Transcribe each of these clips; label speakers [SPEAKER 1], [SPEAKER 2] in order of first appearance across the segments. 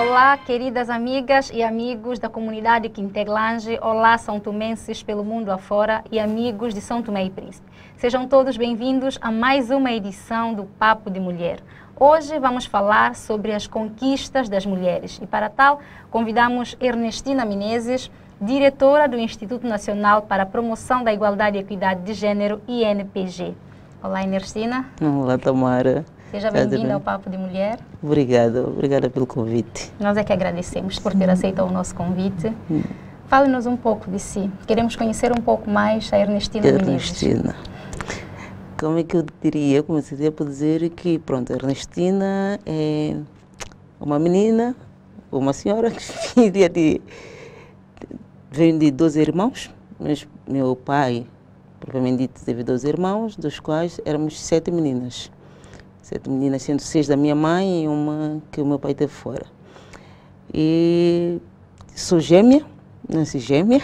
[SPEAKER 1] Olá, queridas amigas e amigos da comunidade Quinteglange. Olá, são tomenses pelo mundo afora e amigos de São Tomé e Príncipe. Sejam todos bem-vindos a mais uma edição do Papo de Mulher. Hoje vamos falar sobre as conquistas das mulheres e, para tal, convidamos Ernestina Menezes, diretora do Instituto Nacional para a Promoção da Igualdade e Equidade de Gênero, INPG. Olá, Ernestina.
[SPEAKER 2] Olá, Tamara.
[SPEAKER 1] Seja bem-vinda ao Papo de Mulher.
[SPEAKER 2] Obrigada pelo convite.
[SPEAKER 1] Nós é que agradecemos por ter aceito o nosso convite. Fale-nos um pouco de si. Queremos conhecer um pouco mais a Ernestina Menezes.
[SPEAKER 2] Como é que eu diria? Começaria por dizer que, pronto, a Ernestina é uma menina, uma senhora, filha vem de 12 irmãos. Meu pai, propriamente dito, teve 12 irmãos, dos quais éramos 7 meninas. 7 meninas, sendo 6 da minha mãe e uma que o meu pai teve fora. E sou gêmea, nasci gêmea,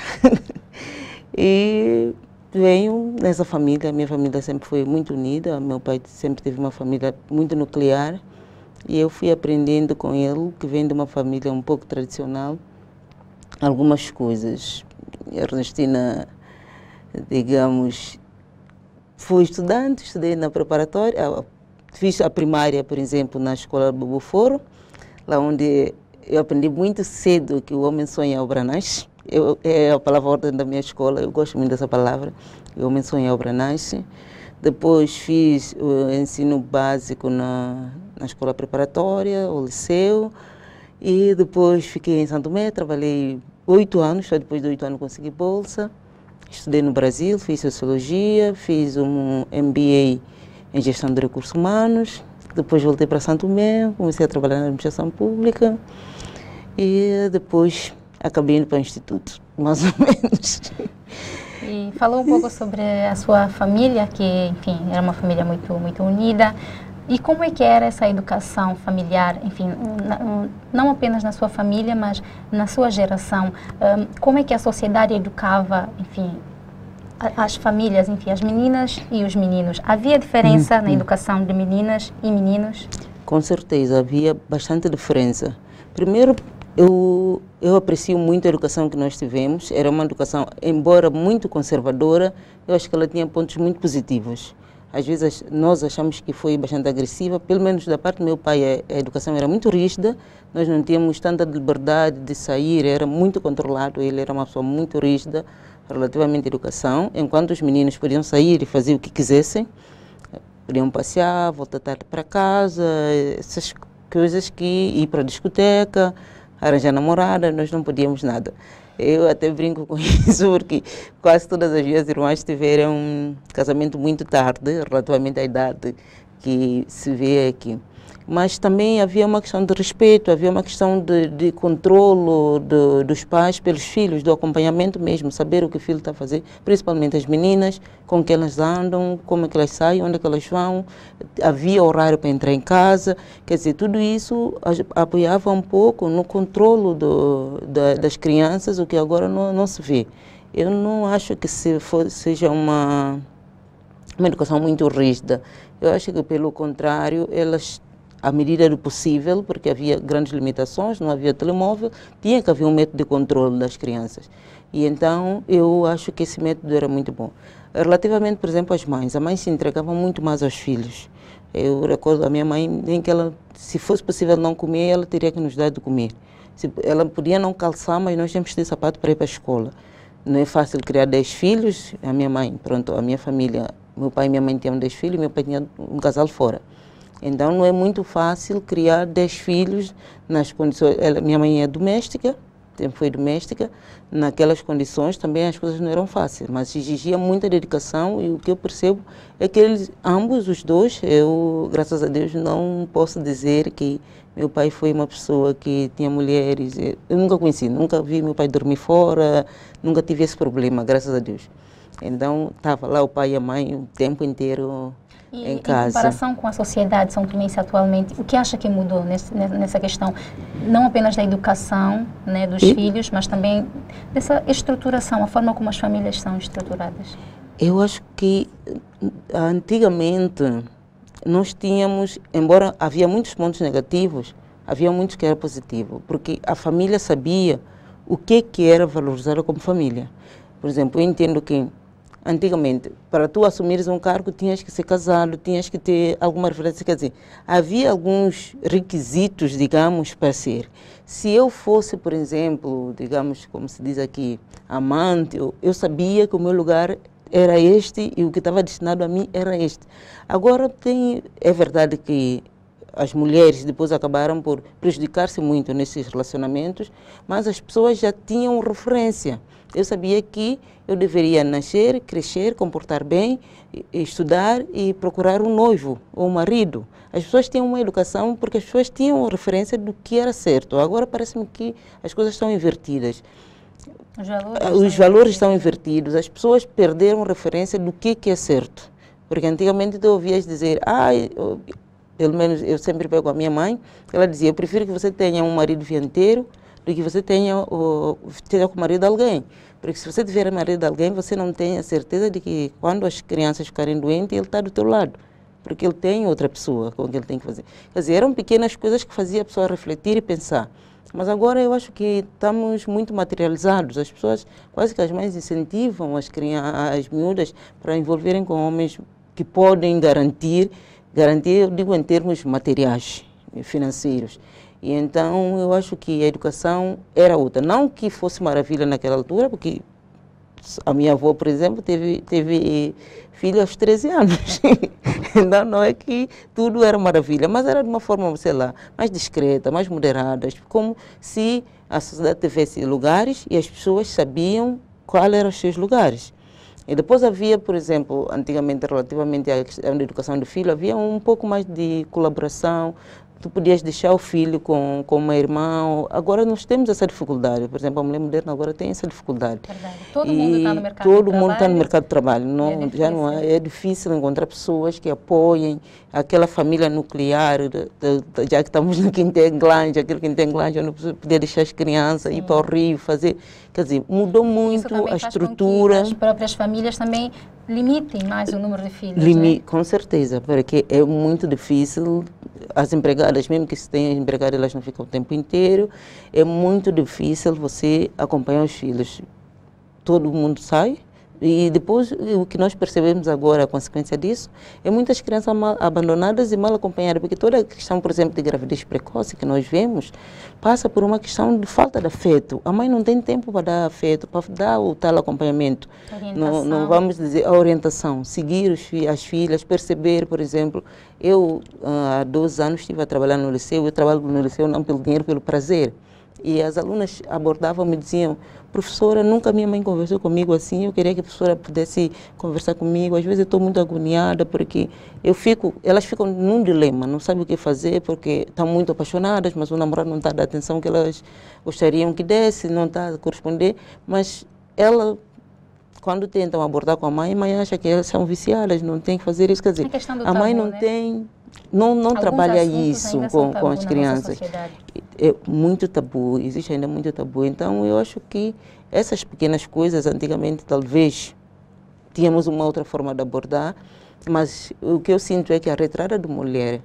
[SPEAKER 2] e venho nessa família. A minha família sempre foi muito unida, meu pai sempre teve uma família muito nuclear, e eu fui aprendendo com ele, que vem de uma família um pouco tradicional, algumas coisas. A Ernestina, digamos, fui estudante, estudei na preparatória. Fiz a primária, por exemplo, na escola do Buforo, lá onde eu aprendi muito cedo que o homem sonha obra nasce. É a palavra ordem da minha escola, eu gosto muito dessa palavra, o homem sonha obra nasce. Depois fiz o ensino básico na escola preparatória, o liceu, e depois fiquei em Santo Tomé, trabalhei 8 anos, só depois de 8 anos consegui bolsa. Estudei no Brasil, fiz Sociologia, fiz um MBA em Gestão de Recursos Humanos, depois voltei para Santo Tomé, comecei a trabalhar na administração pública e depois acabei indo para o Instituto, mais ou menos.
[SPEAKER 1] E falou um pouco sobre a sua família, que, enfim, era uma família muito unida. E como é que era essa educação familiar, enfim, não apenas na sua família, mas na sua geração? Como é que a sociedade educava, enfim, as famílias, enfim, as meninas e os meninos? Havia diferença na educação de meninas e meninos?
[SPEAKER 2] Com certeza, havia bastante diferença. Primeiro, eu aprecio muito a educação que nós tivemos. Era uma educação, embora muito conservadora, eu acho que ela tinha pontos muito positivos. Às vezes nós achamos que foi bastante agressiva, pelo menos da parte do meu pai a educação era muito rígida, nós não tínhamos tanta liberdade de sair, era muito controlado, ele era uma pessoa muito rígida relativamente à educação, enquanto os meninos podiam sair e fazer o que quisessem, podiam passear, voltar tarde para casa, essas coisas que ir para a discoteca, arranjar namorada, nós não podíamos nada. Eu até brinco com isso porque quase todas as minhas irmãs tiveram um casamento muito tarde, relativamente à idade que se vê aqui. Mas também havia uma questão de respeito, havia uma questão de controlo dos pais pelos filhos, do acompanhamento mesmo, saber o que o filho está a fazer, principalmente as meninas, com que elas andam, como é que elas saem, onde é que elas vão, havia horário para entrar em casa, quer dizer, tudo isso apoiava um pouco no controlo das crianças, o que agora não se vê. Eu não acho que seja uma educação muito rígida, eu acho que pelo contrário, elas, à medida do possível, porque havia grandes limitações, não havia telemóvel, tinha que haver um método de controle das crianças. E então eu acho que esse método era muito bom. Relativamente, por exemplo, às mães, a mãe se entregava muito mais aos filhos. Eu recordo a minha mãe, nem que ela, se fosse possível não comer, ela teria que nos dar de comer. Ela podia não calçar, mas nós tínhamos que ter sapato para ir para a escola. Não é fácil criar 10 filhos, a minha mãe, pronto, a minha família, meu pai e minha mãe tinham 10 filhos, meu pai tinha um casal fora. Então não é muito fácil criar 10 filhos nas condições. Minha mãe é doméstica, sempre foi doméstica, naquelas condições também as coisas não eram fáceis, mas exigia muita dedicação e o que eu percebo é que eles, ambos os dois, eu, graças a Deus, não posso dizer que meu pai foi uma pessoa que tinha mulheres, eu nunca conheci, nunca vi meu pai dormir fora, nunca tive esse problema, graças a Deus. Então estava lá o pai e a mãe o tempo inteiro em casa. Em
[SPEAKER 1] comparação com a sociedade são tomense atualmente, o que acha que mudou nessa questão, não apenas da educação, né, dos filhos, mas também dessa estruturação, a forma como as famílias são estruturadas?
[SPEAKER 2] Eu acho que antigamente nós tínhamos, embora havia muitos pontos negativos, havia muitos que era positivo, porque a família sabia o que era valorizado como família. Por exemplo, eu entendo que antigamente, para tu assumires um cargo, tinhas que ser casado, tinhas que ter alguma referência, quer dizer, havia alguns requisitos, digamos, para ser. Se eu fosse, por exemplo, digamos, como se diz aqui, amante, eu sabia que o meu lugar era este e o que estava destinado a mim era este. Agora, é verdade que as mulheres depois acabaram por prejudicar-se muito nesses relacionamentos, mas as pessoas já tinham referência. Eu sabia que eu deveria nascer, crescer, comportar bem, estudar e procurar um noivo ou um marido. As pessoas tinham uma educação porque as pessoas tinham referência do que era certo. Agora parece-me que as coisas estão invertidas. Os valores estão invertidos. As pessoas perderam referência do que é certo. Porque antigamente tu ouvias dizer, pelo menos eu sempre pego a minha mãe, ela dizia, eu prefiro que você tenha um marido vienteiro do que você tenha com o marido de alguém. Porque se você tiver marido de alguém, você não tem a certeza de que quando as crianças ficarem doentes, ele está do teu lado. Porque ele tem outra pessoa com quem ele tem que fazer. Quer dizer, eram pequenas coisas que faziam a pessoa refletir e pensar. Mas agora eu acho que estamos muito materializados. As pessoas, quase que as mães incentivam as miúdas para envolverem com homens que podem garantir, eu digo em termos materiais, financeiros. E então eu acho que a educação era outra. Não que fosse maravilha naquela altura, porque a minha avó, por exemplo, teve filho aos 13 anos. Então não é que tudo era maravilha, mas era de uma forma, sei lá, mais discreta, mais moderada, como se a sociedade tivesse lugares e as pessoas sabiam quais eram os seus lugares. E depois havia, por exemplo, antigamente, relativamente à educação do filho, havia um pouco mais de colaboração. Tu podias deixar o filho com uma irmã. Agora nós temos essa dificuldade. Por exemplo, a mulher moderna agora tem essa dificuldade.
[SPEAKER 1] Verdade. Todo mundo está no mercado de
[SPEAKER 2] trabalho.
[SPEAKER 1] Todo mundo está
[SPEAKER 2] no mercado de trabalho. Não, já não é difícil encontrar pessoas que apoiem aquela família nuclear, já que estamos no Quintenglândia, aquele Quintenglândia, não podia deixar as crianças ir para o Rio, fazer. Quer dizer, mudou muito a estrutura.
[SPEAKER 1] As próprias famílias também limitem mais o número de filhos. Né?
[SPEAKER 2] Com certeza, porque é muito difícil. As empregadas, mesmo que se tenham empregado, elas não ficam o tempo inteiro. É muito difícil você acompanhar os filhos. Todo mundo sai. E depois, o que nós percebemos agora, a consequência disso, é muitas crianças abandonadas e mal acompanhadas, porque toda a questão, por exemplo, de gravidez precoce que nós vemos, passa por uma questão de falta de afeto. A mãe não tem tempo para dar afeto, para dar o tal acompanhamento. Não vamos dizer a orientação, seguir as filhas, perceber, por exemplo, eu há 2 anos estive a trabalhar no liceu, eu trabalho no liceu não pelo dinheiro, pelo prazer. E as alunas abordavam e me diziam, professora, nunca minha mãe conversou comigo assim, eu queria que a professora pudesse conversar comigo. Às vezes eu estou muito agoniada porque elas ficam num dilema, não sabem o que fazer porque estão muito apaixonadas, mas o namorado não está dando a atenção que elas gostariam que desse, não está a corresponder, mas quando tentam abordar com a mãe acha que elas são viciadas, não tem que fazer isso, quer dizer, a mãe não tem... Não trabalha isso com as crianças. É muito tabu, existe ainda muito tabu. Então, eu acho que essas pequenas coisas, antigamente, talvez, tínhamos uma outra forma de abordar, mas o que eu sinto é que a retirada da mulher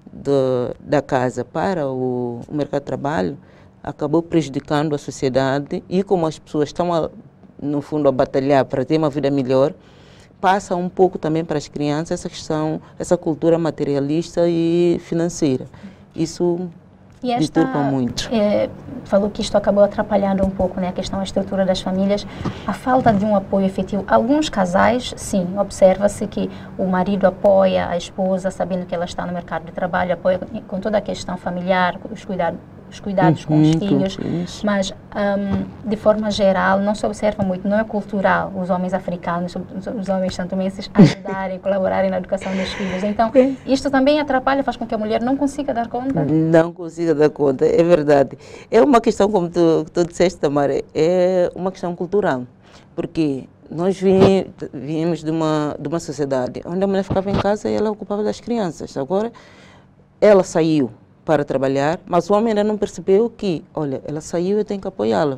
[SPEAKER 2] da casa para o mercado de trabalho acabou prejudicando a sociedade e como as pessoas estão, no fundo, a batalhar para ter uma vida melhor, passa um pouco também para as crianças essa cultura materialista e financeira. Isso disturba muito.
[SPEAKER 1] Falou que isto acabou atrapalhando um pouco, né, a questão da estrutura das famílias, a falta de um apoio efetivo. Alguns casais, sim, observa-se que o marido apoia a esposa, sabendo que ela está no mercado de trabalho, apoia com toda a questão familiar, os cuidados com os filhos, mas de forma geral não se observa muito, não é cultural os homens africanos, os homens santomenses ajudarem, colaborarem na educação dos filhos. Então, isto também atrapalha, faz com que a mulher não consiga dar conta.
[SPEAKER 2] Não consiga dar conta, é verdade. É uma questão, como tu disseste, Tamara, é uma questão cultural, porque nós viemos de uma sociedade onde a mulher ficava em casa e ela ocupava das crianças. Agora, ela saiu para trabalhar, mas o homem ainda não percebeu que, olha, ela saiu e eu tenho que apoiá-la.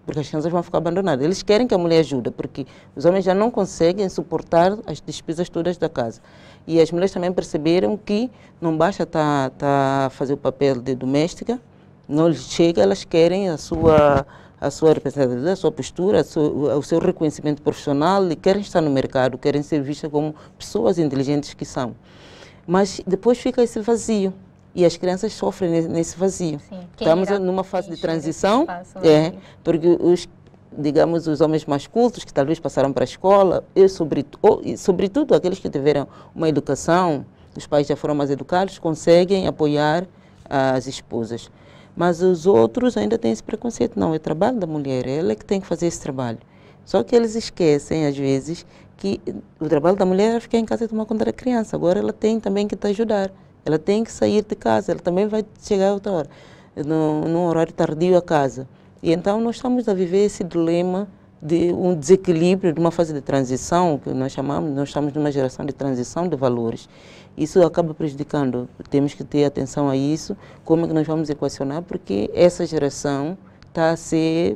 [SPEAKER 2] porque as crianças vão ficar abandonadas. Eles querem que a mulher ajude, porque os homens já não conseguem suportar as despesas todas da casa. E as mulheres também perceberam que não basta tá fazer o papel de doméstica, não lhes chega, elas querem a sua representatividade, a sua postura, o seu reconhecimento profissional e querem estar no mercado, querem ser vistas como pessoas inteligentes que são. Mas depois fica esse vazio e as crianças sofrem nesse vazio.
[SPEAKER 1] Sim.
[SPEAKER 2] Estamos numa fase de transição, porque digamos, os homens mais cultos que talvez passaram para a escola e sobretudo aqueles que tiveram uma educação, os pais já foram mais educados, conseguem apoiar as esposas. Mas os outros ainda têm esse preconceito. Não, é trabalho da mulher, ela é que tem que fazer esse trabalho. Só que eles esquecem, às vezes, que o trabalho da mulher é ficar em casa e tomar conta da criança. Agora ela tem também que te ajudar. Ela tem que sair de casa, ela também vai chegar a outra hora, num horário tardio a casa. E então nós estamos a viver esse dilema de um desequilíbrio, de uma fase de transição, que nós chamamos, nós estamos numa geração de transição de valores. Isso acaba prejudicando, temos que ter atenção a isso, como é que nós vamos equacionar, porque essa geração está a ser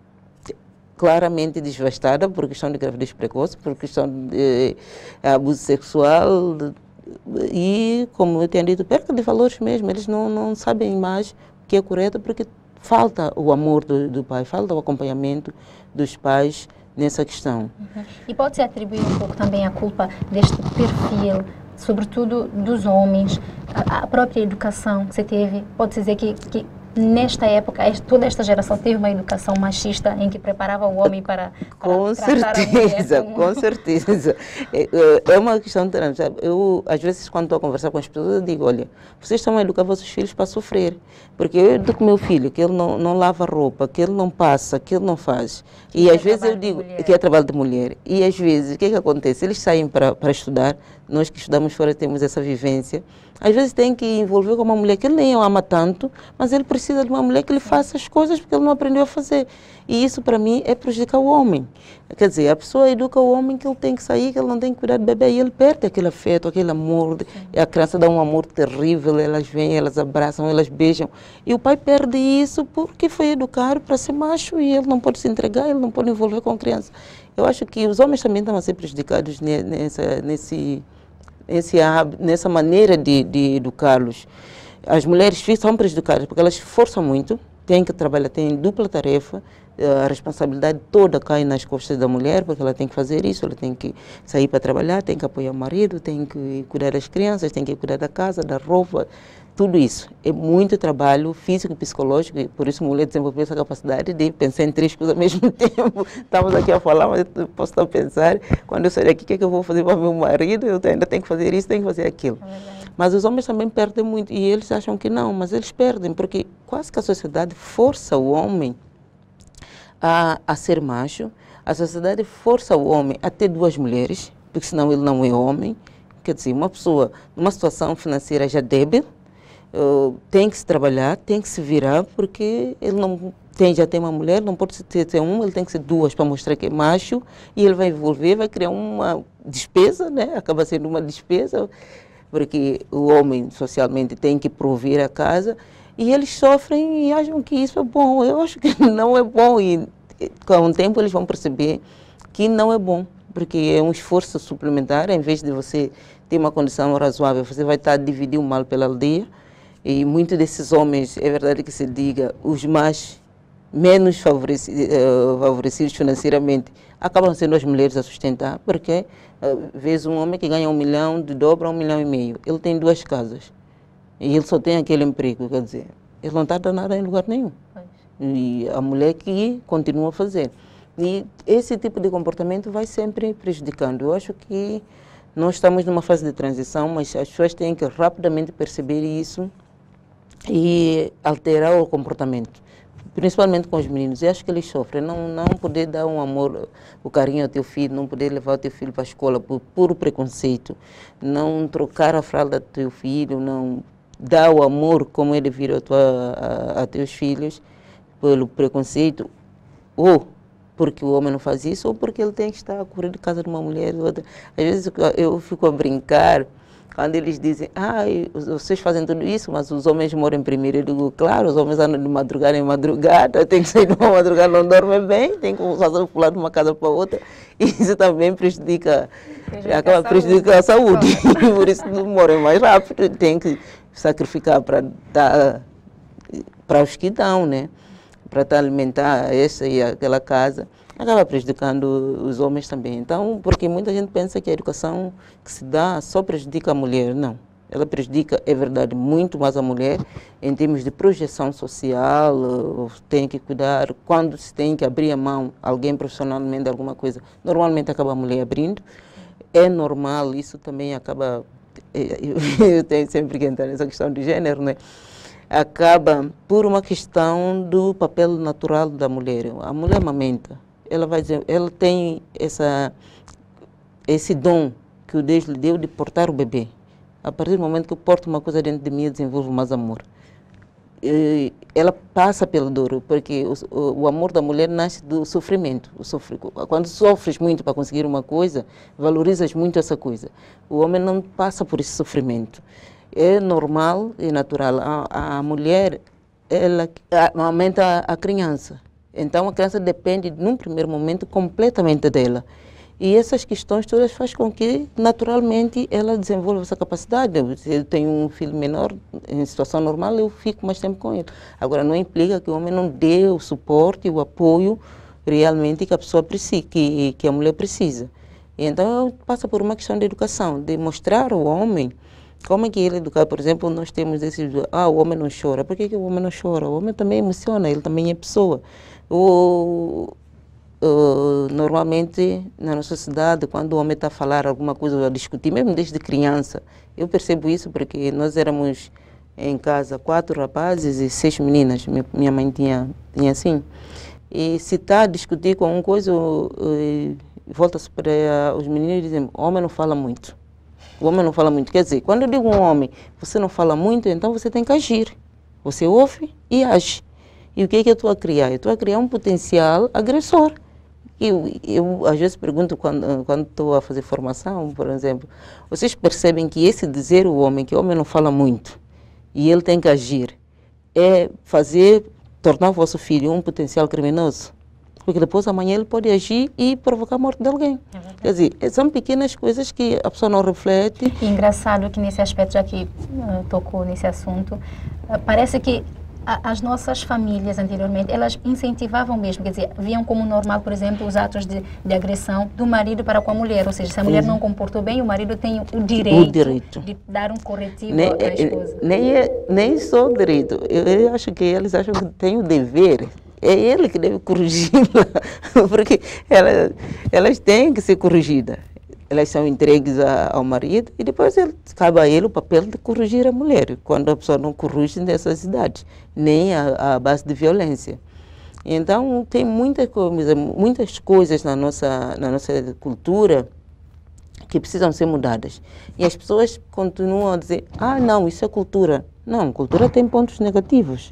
[SPEAKER 2] claramente desvastada por questão de gravidez precoce, por questão de abuso sexual e, como eu tenho dito, perca de valores mesmo. Eles não sabem mais o que é correto porque falta o amor do pai, falta o acompanhamento dos pais nessa questão.
[SPEAKER 1] E pode-se atribuir um pouco também a culpa deste perfil, sobretudo dos homens, a própria educação que você teve, pode-se dizer que nesta época, toda esta geração teve uma educação machista em que preparava o homem para
[SPEAKER 2] com certeza, com certeza. É uma questão de sabe? Eu, às vezes, quando estou a conversar com as pessoas, eu digo, olha, vocês estão a educar vossos filhos para sofrer. Porque eu educo meu filho, que ele não lava roupa, que ele não passa, que ele não faz. E às vezes eu digo que é trabalho de mulher. E às vezes, o que acontece? Eles saem para estudar, nós que estudamos fora temos essa vivência. Às vezes tem que envolver com uma mulher que ele nem o ama tanto, mas ele precisa de uma mulher que lhe faça as coisas porque ele não aprendeu a fazer. E isso, para mim, é prejudicar o homem. Quer dizer, a pessoa educa o homem que ele tem que sair, que ele não tem que cuidar do bebê, e ele perde aquele afeto, aquele amor. E a criança dá um amor terrível, elas vêm, elas abraçam, elas beijam. E o pai perde isso porque foi educado para ser macho e ele não pode se entregar, ele não pode envolver com a criança. Eu acho que os homens também estão a ser prejudicados nessa maneira de educá-los. As mulheres são prejudicadas porque elas forçam muito, têm que trabalhar, têm dupla tarefa, a responsabilidade toda cai nas costas da mulher, porque ela tem que fazer isso, ela tem que sair para trabalhar, tem que apoiar o marido, tem que cuidar das crianças, tem que cuidar da casa, da roupa, tudo isso. É muito trabalho físico e psicológico, e por isso a mulher desenvolveu essa capacidade de pensar em 3 coisas ao mesmo tempo. Estamos aqui a falar, mas eu posso estar a pensar, quando eu sair daqui, o que é que eu vou fazer para meu marido? Eu ainda tenho que fazer isso, tenho que fazer aquilo. Mas os homens também perdem muito, e eles acham que não, mas eles perdem, porque quase que a sociedade força o homem a ser macho, a sociedade força o homem a ter 2 mulheres, porque senão ele não é homem. Quer dizer, uma pessoa numa situação financeira já débil, tem que se trabalhar, tem que se virar, porque ele não já tem uma mulher, não pode ter uma, ele tem que ser 2 para mostrar que é macho, e ele vai envolver, vai criar uma despesa, né? Acaba sendo uma despesa, porque o homem socialmente tem que prover a casa, e eles sofrem e acham que isso é bom. Eu acho que não é bom, e com o tempo eles vão perceber que não é bom, porque é um esforço suplementar. Em vez de você ter uma condição razoável, você vai estar a dividir o mal pela aldeia, e muitos desses homens, é verdade que se diga, os mais menos favorecidos financeiramente, acabam sendo as mulheres a sustentar, porque vês um homem que ganha 1 milhão, de dobra a 1,5 milhão, ele tem 2 casas. E ele só tem aquele emprego, quer dizer, ele não está dando nada em lugar nenhum. E a mulher que continua a fazer. E esse tipo de comportamento vai sempre prejudicando. Eu acho que nós estamos numa fase de transição, mas as pessoas têm que rapidamente perceber isso e alterar o comportamento, principalmente com os meninos. Eu acho que eles sofrem, não poder dar um amor, o carinho ao teu filho, não poder levar o teu filho para a escola por puro preconceito, não trocar a fralda do teu filho, não dar o amor como é devido a teus filhos pelo preconceito, ou porque o homem não faz isso, ou porque ele tem que estar a correr de casa de uma mulher ou outra. Às vezes eu fico a brincar Quando eles dizem, vocês fazem tudo isso, mas os homens moram primeiro. Eu digo, claro, os homens andam de madrugada em madrugada, tem que sair de uma madrugada, não dormem bem, tem que pular de uma casa para outra. E isso também acaba prejudicando a saúde. Por isso moram mais rápido, tem que sacrificar para os que dão, né? Para alimentar essa e aquela casa. Acaba prejudicando os homens também. Então, porque muita gente pensa que a educação que se dá só prejudica a mulher. Não. Ela prejudica, é verdade, muito mais a mulher em termos de projeção social, tem que cuidar, quando se tem que abrir a mão, alguém profissionalmente de alguma coisa, normalmente acaba a mulher abrindo. É normal, isso também acaba, eu tenho sempre que entrar nessa questão de gênero, né? Acaba por uma questão do papel natural da mulher. A mulher amamenta. Ela vai dizer, ela tem esse dom que o Deus lhe deu de portar o bebê. A partir do momento que eu porto uma coisa dentro de mim, eu desenvolvo mais amor. Ela passa pela dor, porque o amor da mulher nasce do sofrimento. Quando sofres muito para conseguir uma coisa, valorizas muito essa coisa. O homem não passa por esse sofrimento. É normal e natural. A mulher, ela amamenta a criança. Então, a criança depende, num primeiro momento, completamente dela. E essas questões todas fazem com que, naturalmente, ela desenvolva essa capacidade. Se eu tenho um filho menor, em situação normal, eu fico mais tempo com ele. Agora, não implica que o homem não dê o suporte, o apoio, realmente, que a pessoa precisa, que a mulher precisa. E então, passa por uma questão de educação, de mostrar ao homem como é que ele educar. Por exemplo, nós temos esses, o homem não chora. Por que o homem não chora? O homem também emociona, ele também é pessoa. Normalmente, na nossa sociedade, quando o homem está a falar alguma coisa, a discutir, mesmo desde criança, eu percebo isso porque nós éramos em casa 4 rapazes e 6 meninas, minha mãe tinha assim. E se está a discutir com uma coisa, volta-se para os meninos e dizem, o homem não fala muito. O homem não fala muito. Quer dizer, quando eu digo um homem, você não fala muito, então você tem que agir. Você ouve e age. E o que é que eu estou a criar? Eu estou a criar um potencial agressor. Eu às vezes pergunto, quando estou a fazer formação, por exemplo, vocês percebem que esse dizer o homem, que o homem não fala muito, e ele tem que agir, é tornar o vosso filho um potencial criminoso? Porque depois amanhã ele pode agir e provocar a morte de alguém. Quer dizer, são pequenas coisas que a pessoa não reflete.
[SPEAKER 1] E engraçado que nesse aspecto, já que tocou nesse assunto, parece que as nossas famílias anteriormente, elas incentivavam mesmo, quer dizer, viam como normal, por exemplo, os atos de agressão do marido para com a mulher. Ou seja, se a mulher não comportou bem, o marido tem o direito de dar um corretivo à esposa.
[SPEAKER 2] Nem só o direito. Eu acho que eles acham que tem o dever. É ele que deve corrigi-la, porque elas têm que ser corrigidas. Elas são entregues ao marido e depois cabe a ele o papel de corrigir a mulher, quando a pessoa não corrige nessas idades, nem a base de violência. Então, tem muitas coisas na nossa cultura que precisam ser mudadas. E as pessoas continuam a dizer, não, isso é cultura. Não, cultura tem pontos negativos.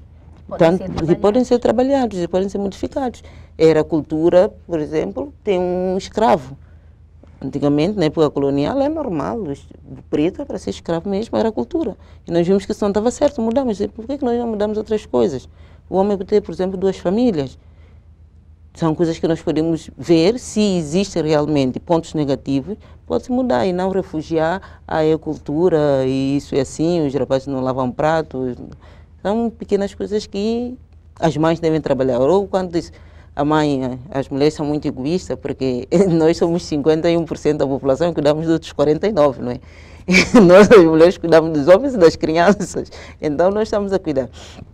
[SPEAKER 2] Podem ser trabalhados e podem ser modificados. Era cultura, por exemplo, tem um escravo. Antigamente, na época colonial, é normal. O preto, para ser escravo mesmo, era cultura. E nós vimos que isso não estava certo, mudamos. E por que nós não mudamos outras coisas? O homem ter, por exemplo, 2 famílias. São coisas que nós podemos ver se existem realmente pontos negativos, pode-se mudar e não refugiar a cultura e isso é assim, os rapazes não lavam pratos. São pequenas coisas que as mães devem trabalhar. Ou quando diz as mulheres são muito egoístas, porque nós somos 51% da população e cuidamos dos outros 49%, não é? Nós, as mulheres, cuidamos dos homens e das crianças. Então, nós estamos a cuidar.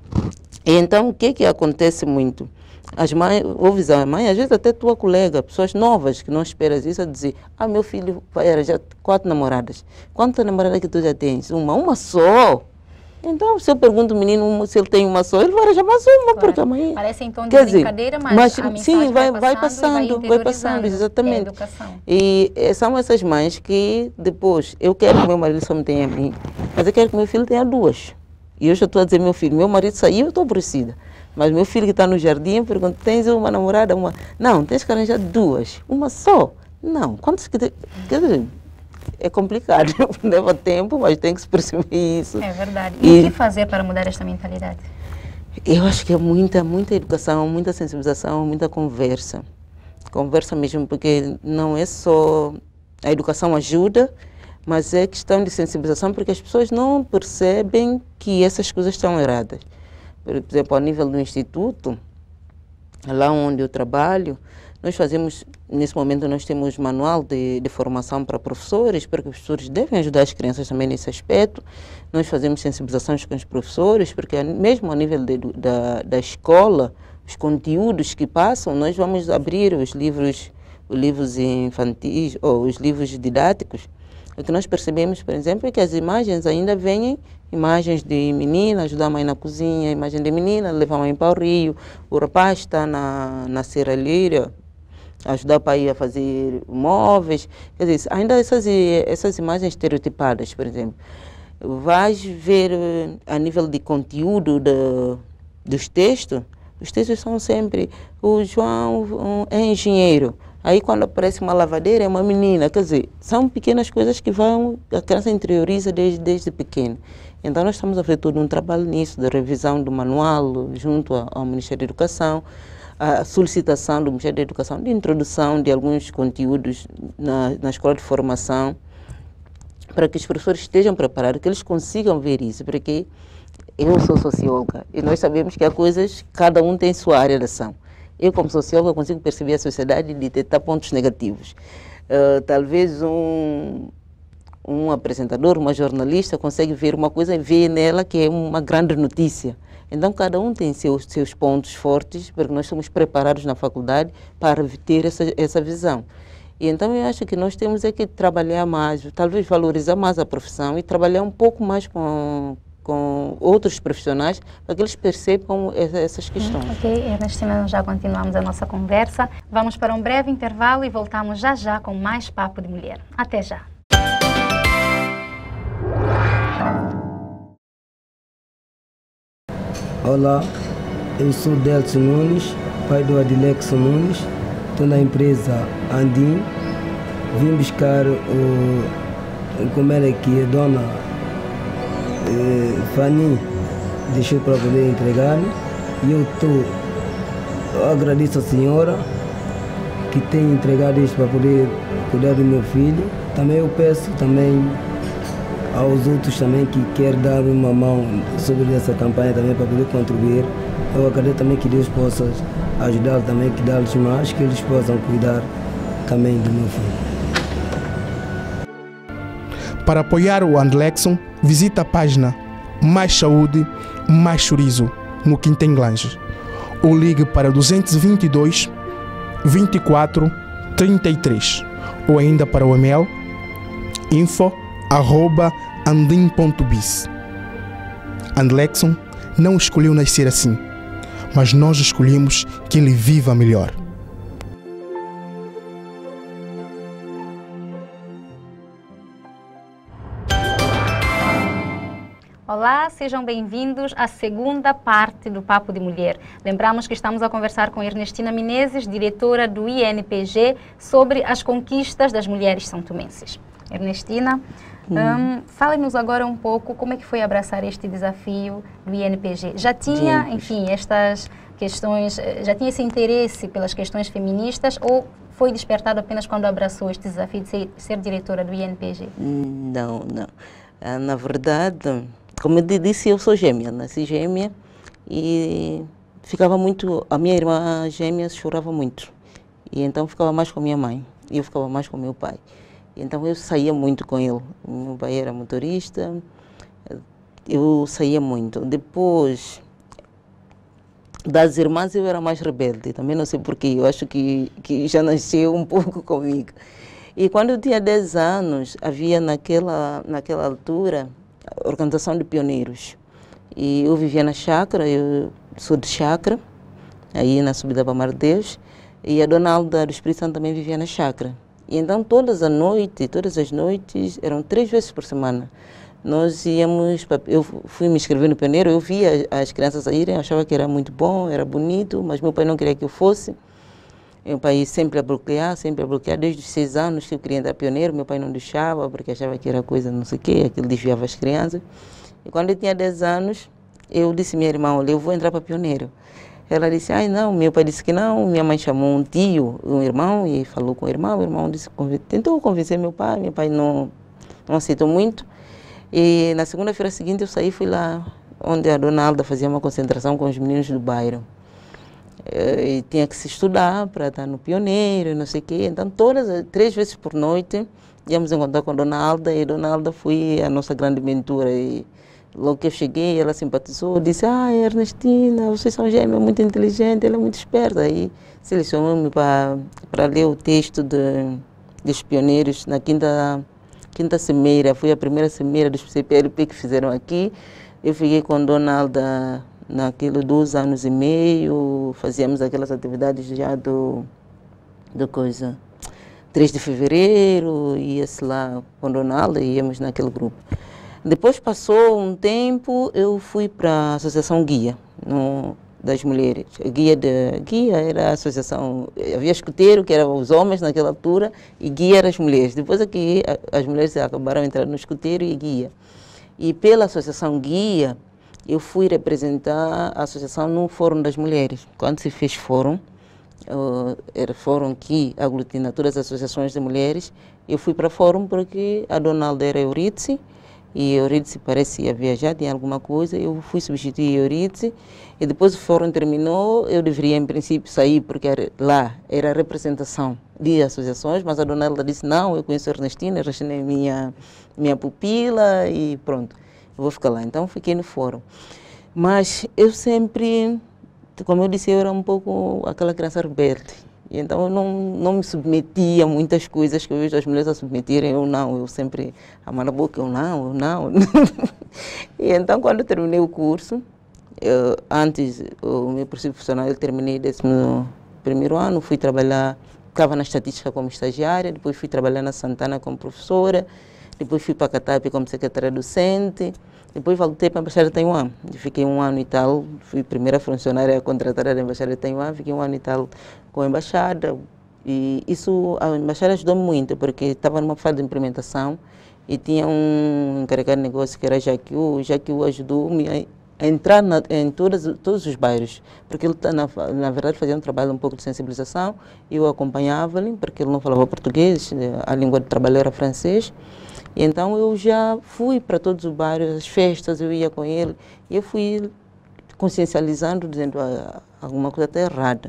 [SPEAKER 2] E então, o que acontece muito? As mães, ouves a mãe, às vezes até tua colega, pessoas novas que não esperas isso, a dizer, meu filho vai arranjar 4 namoradas. Quantas namoradas que tu já tens? Uma só. Então, se eu pergunto ao menino se ele tem uma só, ele vai arranjar mais uma, claro, porque a mãe...
[SPEAKER 1] Parece em tom de brincadeira, mas a
[SPEAKER 2] sim, vai passando, exatamente. E são essas mães que depois, eu quero que meu marido só me tenha a mim, mas eu quero que meu filho tenha 2. E eu já estou a dizer, meu filho, meu marido saiu, eu estou aborrecida. Mas meu filho que está no jardim, eu pergunto, tens uma namorada? Não, tens que arranjar 2. Uma só? Não, quantos que... Quer dizer, é complicado, leva tempo, mas tem que se perceber isso.
[SPEAKER 1] É verdade. E o que fazer para mudar esta mentalidade?
[SPEAKER 2] Eu acho que é muita educação, muita sensibilização, muita conversa. Conversa mesmo, porque não é só a educação ajuda, mas é questão de sensibilização, porque as pessoas não percebem que essas coisas estão erradas. Por exemplo, ao nível do instituto, lá onde eu trabalho, nós fazemos, nesse momento nós temos manual de formação para professores, porque os professores devem ajudar as crianças também nesse aspecto. Nós fazemos sensibilizações com os professores, porque mesmo a nível da escola, os conteúdos que passam, nós vamos abrir os livros infantis ou os livros didáticos. O que nós percebemos, por exemplo, é que as imagens ainda vêm imagens de menina, ajudar a mãe na cozinha, imagem de menina, levar a mãe para o rio, o rapaz está na serralheira, ajudar o pai a fazer móveis. Quer dizer, ainda essas imagens estereotipadas, por exemplo. Vais ver a nível de conteúdo dos textos, os textos são sempre, o João é engenheiro. Aí quando aparece uma lavadeira é uma menina, quer dizer, são pequenas coisas que a criança interioriza desde pequeno. Então nós estamos a fazer todo um trabalho nisso, de revisão do manual junto ao Ministério da Educação, a solicitação do Ministério da Educação de introdução de alguns conteúdos na escola de formação, para que os professores estejam preparados, que eles consigam ver isso, porque eu sou socióloga e nós sabemos que há coisas, cada um tem sua área de ação. Eu, como socióloga, consigo perceber a sociedade e detectar pontos negativos. Talvez um apresentador, uma jornalista, consegue ver uma coisa e ver nela que é uma grande notícia. Então, cada um tem seus pontos fortes, porque nós somos preparados na faculdade para ter essa visão. E então, eu acho que nós temos que trabalhar mais, talvez valorizar mais a profissão e trabalhar um pouco mais com outros profissionais para que eles percebam essas questões.
[SPEAKER 1] Ok, Ernestina, já continuamos a nossa conversa. Vamos para um breve intervalo e voltamos já com mais Papo de Mulher. Até já.
[SPEAKER 3] Olá, eu sou Delcio Nunes, pai do Adilexo Nunes, estou na empresa Andim, vim buscar como era que a dona Fanny deixou para poder entregar-me e eu agradeço a senhora que tem entregado isso para poder cuidar do meu filho. Também eu peço também aos outros também que querem dar uma mão sobre essa campanha também para poder contribuir. Eu acredito também que Deus possa ajudar também, que dar-lhes mais, que eles possam cuidar também do meu filho.
[SPEAKER 4] Para apoiar o Andlexon, visita a página Mais Saúde, Mais Chorizo, no Quintenlange, ou ligue para 222 24 33, ou ainda para o e-mail info@andim.biz. Andlexon não escolheu nascer assim, mas nós escolhemos que ele viva melhor.
[SPEAKER 1] Olá, sejam bem-vindos à segunda parte do Papo de Mulher. Lembramos que estamos a conversar com Ernestina Menezes, diretora do INPG, sobre as conquistas das mulheres santomenses. Ernestina, fale-nos agora um pouco como é que foi abraçar este desafio do INPG. Já tinha, enfim, estas questões, já tinha esse interesse pelas questões feministas ou foi despertado apenas quando abraçou este desafio de ser diretora do INPG?
[SPEAKER 2] Não. Na verdade, como eu disse, eu sou gêmea, nasci gêmea e ficava muito, a minha irmã gêmea chorava muito. E então ficava mais com a minha mãe e eu ficava mais com o meu pai. Então eu saía muito com ele. Meu pai era motorista, eu saía muito. Depois das irmãs eu era mais rebelde, também não sei porquê, eu acho que já nasceu um pouco comigo. E quando eu tinha 10 anos, havia naquela altura a organização de pioneiros. E eu vivia na chácara, eu sou de chácara, aí na subida para Mardeus, e a dona Alda do Espírito Santo também vivia na chácara. E então todas as noites, eram 3 vezes por semana, nós íamos, eu fui me inscrever no pioneiro, eu via as crianças a irem, achava que era muito bom, era bonito, mas meu pai não queria que eu fosse. Meu pai sempre a bloquear, desde os 6 anos que eu queria entrar pioneiro, meu pai não deixava, porque achava que era coisa não sei o quê, aquilo desviava as crianças. E quando eu tinha 10 anos, eu disse à minha irmã, olha, eu vou entrar para pioneiro. Ela disse, ai não, meu pai disse que não, minha mãe chamou um tio, um irmão, e falou com o irmão disse, tentou convencer meu pai não aceitou muito. E na segunda-feira seguinte eu saí, fui lá onde a dona Alda fazia uma concentração com os meninos do bairro. E tinha que se estudar para estar no pioneiro, não sei o quê. Então, 3 vezes por noite, íamos encontrar com a dona Alda, e a dona Alda foi a nossa grande mentora. E logo que eu cheguei, ela simpatizou, disse, Ernestina, vocês são gêmeos, muito inteligente, ela é muito esperta. E selecionou-me para ler o texto dos pioneiros na quinta cimeira. Foi a primeira cimeira dos CPLP que fizeram aqui. Eu fiquei com a dona Alda naquilo 2 anos e meio, fazíamos aquelas atividades já do 3 de fevereiro, ia-se lá com a dona Alda e íamos naquele grupo. Depois passou um tempo, eu fui para a Associação Guia, das mulheres. Guia era a associação, havia escuteiro, que eram os homens naquela altura, e Guia eram as mulheres. Depois aqui as mulheres acabaram entrando no escuteiro e Guia. E pela Associação Guia, eu fui representar a associação no Fórum das Mulheres. Quando se fez fórum, era fórum que aglutina todas as associações de mulheres, eu fui para o fórum porque a dona Alda era Eurídice, e Eurídice parecia viajar, tinha alguma coisa, eu fui substituir Eurídice, e depois o fórum terminou, eu deveria em princípio sair, porque lá era a representação de associações, mas a dona Alda disse, não, eu conheço a Ernestina é minha pupila, e pronto. Eu vou ficar lá. Então, fiquei no fórum. Mas eu sempre, como eu disse, eu era um pouco aquela criança rebelde. E então, eu não me submetia a muitas coisas que eu vejo as mulheres a submeterem. Eu sempre, a na boca, eu não. E então, quando eu terminei o curso, antes, o meu princípio profissional, eu terminei 11º ano, fui trabalhar, estava na estatística como estagiária, depois fui trabalhar na Santana como professora, depois fui para a Catapi como secretária docente, depois voltei para a Embaixada de Taiwan. Fiquei 1 ano e tal, fui primeira funcionária contratada da Embaixada de Taiwan, fiquei 1 ano e tal com a Embaixada. E isso, a Embaixada ajudou muito, porque estava numa fase de implementação e tinha um encarregado de negócio que era Jaquiu. O Jaquiu ajudou-me a entrar em todos os bairros, porque ele, na verdade, fazia um trabalho um pouco de sensibilização, e eu acompanhava-lhe, porque ele não falava português, a língua de trabalho era francês. E então eu já fui para todos os bairros, as festas, eu ia com ele, e eu fui consciencializando, dizendo, alguma coisa está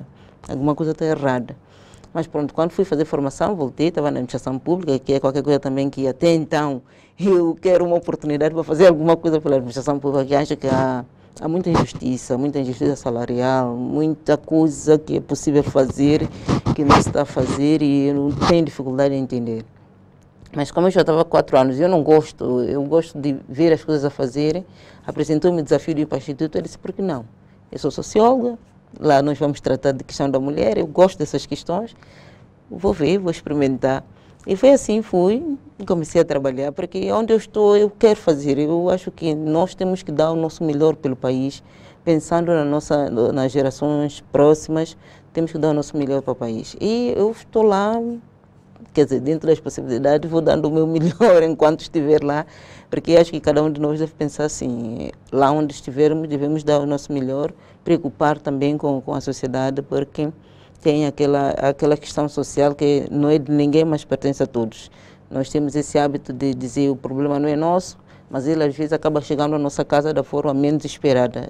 [SPEAKER 2] errada. Mas pronto, quando fui fazer formação, voltei, estava na administração pública, que é qualquer coisa também que até então eu quero uma oportunidade para fazer alguma coisa pela administração pública, que acho que há muita injustiça salarial, muita coisa que é possível fazer, que não se está a fazer, e eu não tenho dificuldade em entender. Mas como eu já estava há 4 anos, eu gosto de ver as coisas a fazerem, apresentou-me o desafio de ir para o Instituto, eu disse, por que não? Eu sou socióloga, lá nós vamos tratar de questão da mulher, eu gosto dessas questões, vou ver, vou experimentar. E foi assim, fui, comecei a trabalhar, porque onde eu estou, eu quero fazer. Eu acho que nós temos que dar o nosso melhor pelo país, pensando nas gerações próximas, temos que dar o nosso melhor para o país. E eu estou lá, quer dizer, dentro das possibilidades, vou dando o meu melhor enquanto estiver lá, porque acho que cada um de nós deve pensar assim, lá onde estivermos, devemos dar o nosso melhor, preocupar também com a sociedade, porque tem aquela questão social que não é de ninguém, mas pertence a todos. Nós temos esse hábito de dizer o problema não é nosso, mas ele às vezes acaba chegando à nossa casa da forma menos esperada.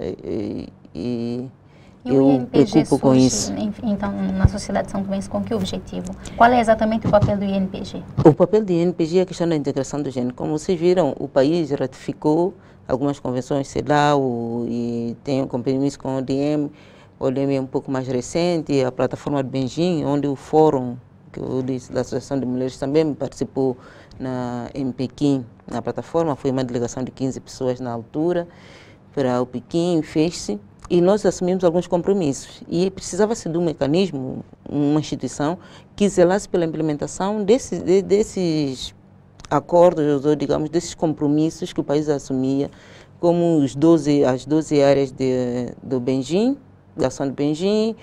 [SPEAKER 2] E eu preocupo com isso.
[SPEAKER 1] Então, na sociedade são tomense, com que objetivo? Qual é exatamente o papel do INPG?
[SPEAKER 2] O papel do INPG é a questão da integração do género. Como vocês viram, o país ratificou algumas convenções CEDAW e tem um compromisso com a ODM. O ODM é um pouco mais recente, a plataforma de Benjim, onde o fórum, que eu disse, da Associação de Mulheres também participou em Pequim, na plataforma. Foi uma delegação de 15 pessoas na altura para o Pequim, fez-se. E nós assumimos alguns compromissos. E precisava-se de um mecanismo, uma instituição, que zelasse pela implementação desses acordos, ou digamos, desses compromissos que o país assumia, como as 12 áreas do Benjim, Garçom de Benjim,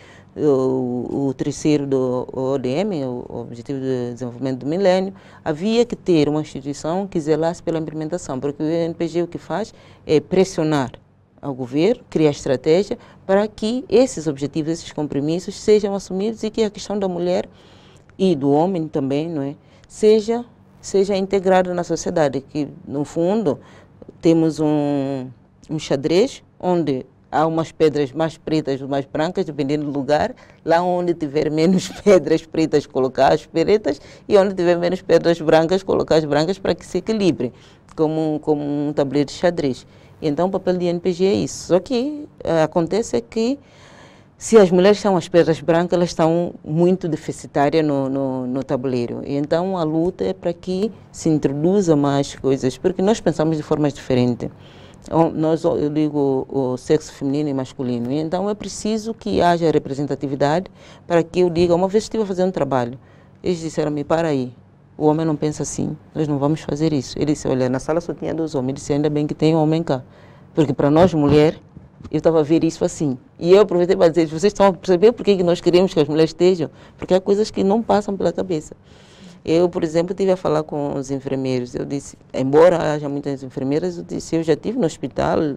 [SPEAKER 2] o terceiro do ODM, o Objetivo de Desenvolvimento do Milênio. Havia que ter uma instituição que zelasse pela implementação, porque o INPG o que faz é pressionar ao governo, criar estratégia para que esses objetivos, esses compromissos sejam assumidos e que a questão da mulher e do homem também, não é, seja integrada na sociedade, que no fundo temos um xadrez onde há umas pedras mais pretas ou mais brancas, dependendo do lugar. Lá onde tiver menos pedras pretas, colocar as pretas, e onde tiver menos pedras brancas, colocar as brancas, para que se equilibre, como um tabuleiro de xadrez. Então, o papel do INPG é isso. Só que acontece que, se as mulheres são as pedras brancas, elas estão muito deficitárias no tabuleiro. E então, a luta é para que se introduza mais coisas, porque nós pensamos de formas diferentes. Eu digo o sexo feminino e masculino. E então, é preciso que haja representatividade para que eu diga, uma vez estive a fazer um trabalho, eles disseram-me, para aí, o homem não pensa assim, nós não vamos fazer isso. Ele disse, olha, na sala só tinha 2 homens. Ele disse, ainda bem que tem homem cá. Porque para nós, mulher, eu estava a ver isso assim. E eu aproveitei para dizer, vocês estão a perceber por que nós queremos que as mulheres estejam? Porque há coisas que não passam pela cabeça. Eu, por exemplo, estive a falar com os enfermeiros. Eu disse, embora haja muitas enfermeiras, eu disse, eu já estive no hospital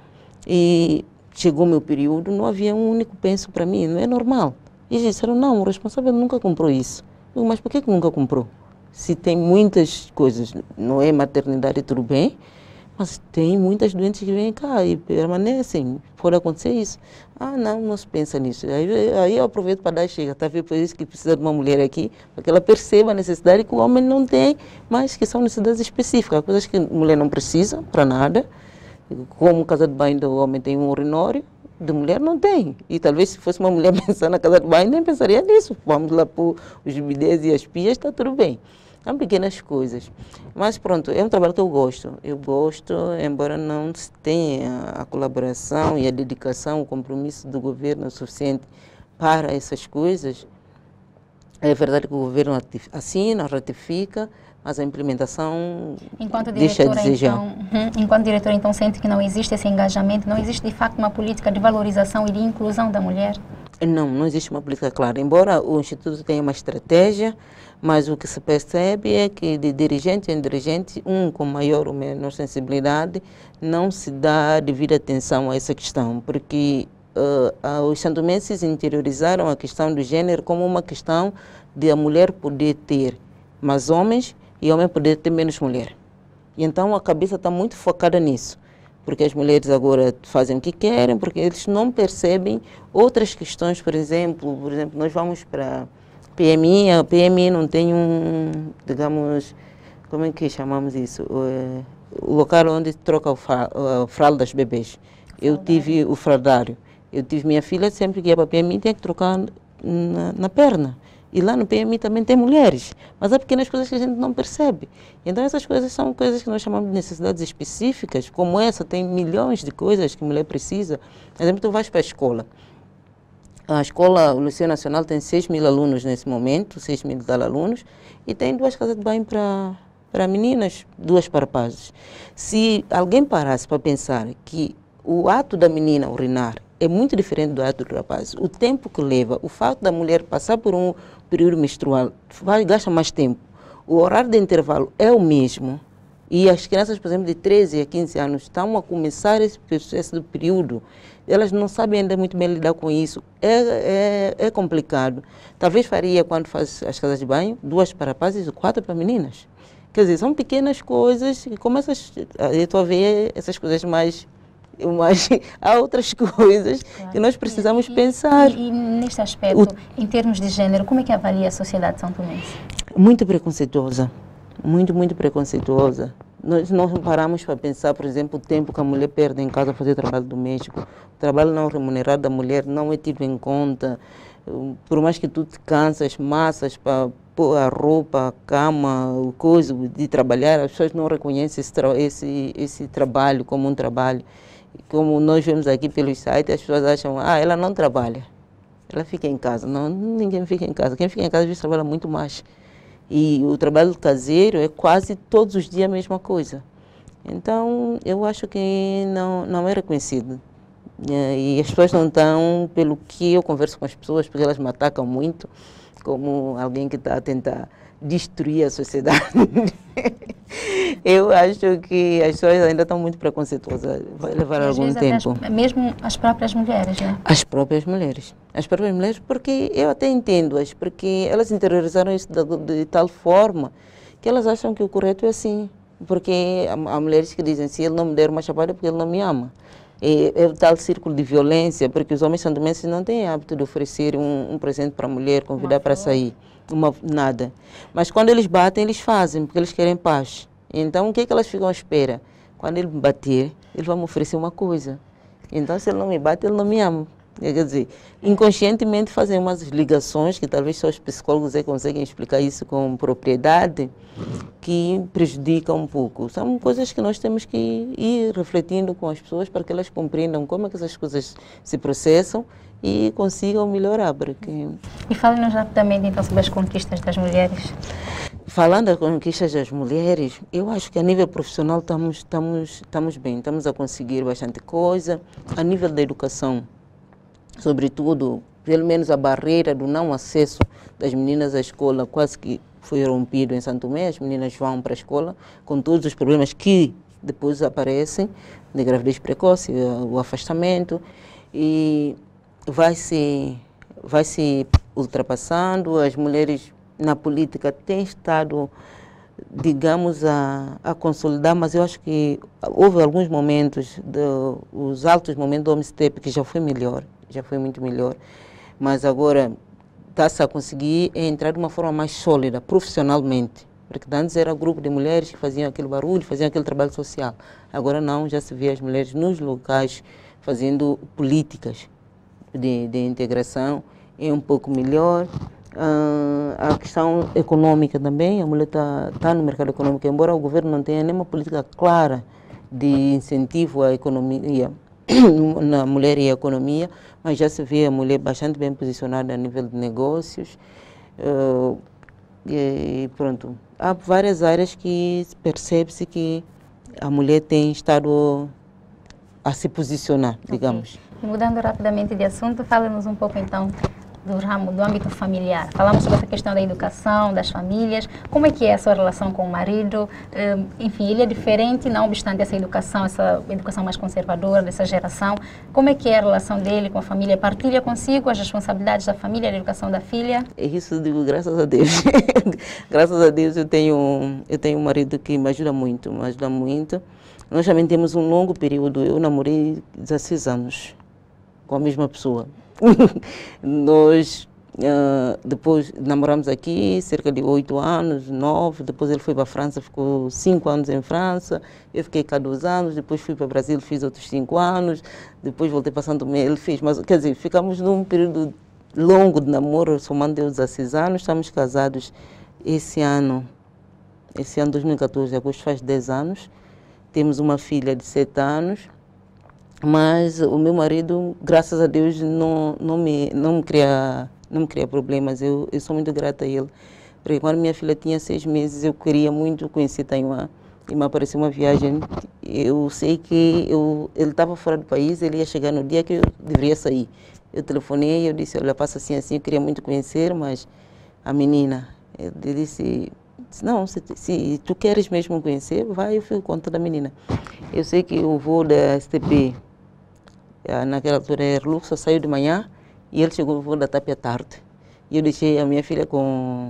[SPEAKER 2] e chegou o meu período, não havia um único penso para mim, não é normal. E eles disseram, não, o responsável nunca comprou isso. Eu digo, mas por que nunca comprou? Se tem muitas coisas, não é maternidade, tudo bem, mas tem muitas doentes que vêm cá e permanecem, pode acontecer isso. Ah, não se pensa nisso. Aí eu aproveito para dar chega, tá vendo? Por isso que precisa de uma mulher aqui, para que ela perceba a necessidade que o homem não tem, mas que são necessidades específicas, coisas que a mulher não precisa para nada, como casa de banho do homem tem um urinório, de mulher não tem. E talvez se fosse uma mulher pensar na casa de banho, nem pensaria nisso. Vamos lá pôr os bidês e as pias, está tudo bem. São pequenas coisas. Mas pronto, é um trabalho que eu gosto. Eu gosto, embora não tenha a colaboração e a dedicação, o compromisso do governo suficiente para essas coisas. É verdade que o governo assina, ratifica, mas a implementação deixa a desejar.
[SPEAKER 1] Enquanto diretora, então, sente que não existe esse engajamento, não existe de facto uma política de valorização e de inclusão da mulher?
[SPEAKER 2] Não existe uma política clara. Embora o Instituto tenha uma estratégia, mas o que se percebe é que de dirigente em dirigente, com maior ou menor sensibilidade, não se dá devida atenção a essa questão, porque os santomenses interiorizaram a questão do gênero como uma questão de a mulher poder ter mais homens e homem poder ter menos mulher. E então a cabeça está muito focada nisso, porque as mulheres agora fazem o que querem, porque eles não percebem outras questões. Por exemplo, nós vamos para PMI, a PMI não tem digamos, como é que chamamos isso? O local onde troca o fralda das bebês. Eu tive o fraldário. Eu tive minha filha, sempre que ia para a PMI, tinha que trocar na perna. E lá no PMI também tem mulheres, mas há pequenas coisas que a gente não percebe. Então essas coisas são coisas que nós chamamos de necessidades específicas, como essa, tem milhões de coisas que a mulher precisa. Por exemplo, tu vais para a escola. A escola, o Liceu Nacional tem 6.000 alunos nesse momento, 6.000 tal alunos, e tem 2 casas de banho para meninas, 2 para rapazes. Se alguém parasse para pensar que o ato da menina urinar é muito diferente do ato do rapaz, o tempo que leva, o fato da mulher passar por um período menstrual, gasta mais tempo, o horário de intervalo é o mesmo, e as crianças, por exemplo, de 13 a 15 anos estão a começar esse processo do período, elas não sabem ainda muito bem lidar com isso, é complicado. Talvez faria, quando faz as casas de banho, 2 para rapazes e 4 para meninas. Quer dizer, são pequenas coisas, e como eu estou a ver essas coisas mais há outras coisas, claro, que nós precisamos pensar.
[SPEAKER 1] E neste aspecto, em termos de gênero, como é que avalia a sociedade santomense?
[SPEAKER 2] Muito preconceituosa, muito preconceituosa. Nós não paramos para pensar, por exemplo, o tempo que a mulher perde em casa a fazer trabalho doméstico. O trabalho não remunerado da mulher não é tido em conta. Por mais que tu te cansas, massas para pôr a roupa, a cama, o coisa de trabalhar, as pessoas não reconhecem esse trabalho como um trabalho. Como nós vemos aqui pelos sites, as pessoas acham, ela não trabalha, ela fica em casa. Não, ninguém fica em casa. Quem fica em casa às vezes trabalha muito mais. E o trabalho caseiro é quase todos os dias a mesma coisa. Então, eu acho que não é reconhecido. E as pessoas não estão, pelo que eu converso com as pessoas, porque elas me atacam muito, como alguém que está a tentar destruir a sociedade. Eu acho que as pessoas ainda estão muito preconceituosas, vai levar algum tempo.
[SPEAKER 1] Mesmo as próprias mulheres, né?
[SPEAKER 2] As próprias mulheres, porque eu até entendo-as, porque elas interiorizaram isso de tal forma que elas acham que o correto é assim, porque há mulheres que dizem, se ele não me der uma chapada é porque ele não me ama. É o tal círculo de violência, porque os homens santomenses não têm hábito de oferecer um presente para a mulher, convidar para sair, nada. Mas quando eles batem, eles fazem, porque eles querem paz. Então, o que é que elas ficam à espera? Quando ele me bater, ele vai me oferecer uma coisa. Então, se ele não me bate, ele não me ama. Quer dizer, inconscientemente fazem umas ligações, que talvez só os psicólogos conseguem explicar isso com propriedade, que prejudicam um pouco. São coisas que nós temos que ir refletindo com as pessoas para que elas compreendam como é que essas coisas se processam e consigam melhorar. Porque...
[SPEAKER 1] E fale-nos rapidamente então sobre as conquistas das mulheres.
[SPEAKER 2] Falando das conquistas das mulheres, eu acho que a nível profissional estamos bem, estamos a conseguir bastante coisa. A nível da educação, sobretudo, pelo menos a barreira do não acesso das meninas à escola quase que foi rompido em Santo Tomé. As meninas vão para a escola com todos os problemas que depois aparecem, de gravidez precoce, o afastamento, e vai se ultrapassando. As mulheres na política têm estado, digamos, a consolidar, mas eu acho que houve alguns momentos, os altos momentos do Homestep, que já foi melhor, já foi muito melhor, mas agora está-se a conseguir entrar de uma forma mais sólida, profissionalmente, porque antes era um grupo de mulheres que faziam aquele barulho, faziam aquele trabalho social. Agora não, já se vê as mulheres nos locais fazendo políticas de integração, é um pouco melhor. A questão econômica também, a mulher está no mercado econômico, embora o governo não tenha nenhuma política clara de incentivo à economia, na mulher e a economia, mas já se vê a mulher bastante bem posicionada a nível de negócios. E pronto, há várias áreas que percebe-se que a mulher tem estado a se posicionar, digamos.
[SPEAKER 1] E mudando rapidamente de assunto, fala-nos um pouco então do ramo, do âmbito familiar. Falamos sobre essa questão da educação, das famílias. Como é que é a sua relação com o marido? Enfim, ele é diferente, não obstante essa educação mais conservadora dessa geração. Como é que é a relação dele com a família? Partilha consigo as responsabilidades da família, da educação da filha?
[SPEAKER 2] É isso, digo, graças a Deus. Graças a Deus eu tenho um marido que me ajuda muito, Nós também temos um longo período, eu namorei 16 anos com a mesma pessoa. Nós depois namoramos aqui cerca de 8 anos, 9, depois ele foi para a França, ficou 5 anos em França, eu fiquei cá 2 anos, depois fui para o Brasil, fiz outros 5 anos, depois voltei para Santo Tomé, ele fez, mas quer dizer, ficamos num período longo de namoro, somando 16 anos, estamos casados esse ano 2014, agosto faz 10 anos, temos uma filha de 7 anos, mas o meu marido, graças a Deus, não me cria problemas. Eu sou muito grata a ele. Porque quando minha filha tinha 6 meses, eu queria muito conhecer Taiwan. E me apareceu uma viagem. Eu sei que ele estava fora do país, ele ia chegar no dia que eu deveria sair. Eu telefonei, eu disse, olha, passa assim, eu queria muito conhecer, mas a menina, ele disse, não, se tu queres mesmo conhecer, vai, eu fico com conta da menina. Eu sei que o voo da STP, naquela altura era Luxo, saiu de manhã e ele chegou no voo da TAP à tarde. E eu deixei a minha filha com...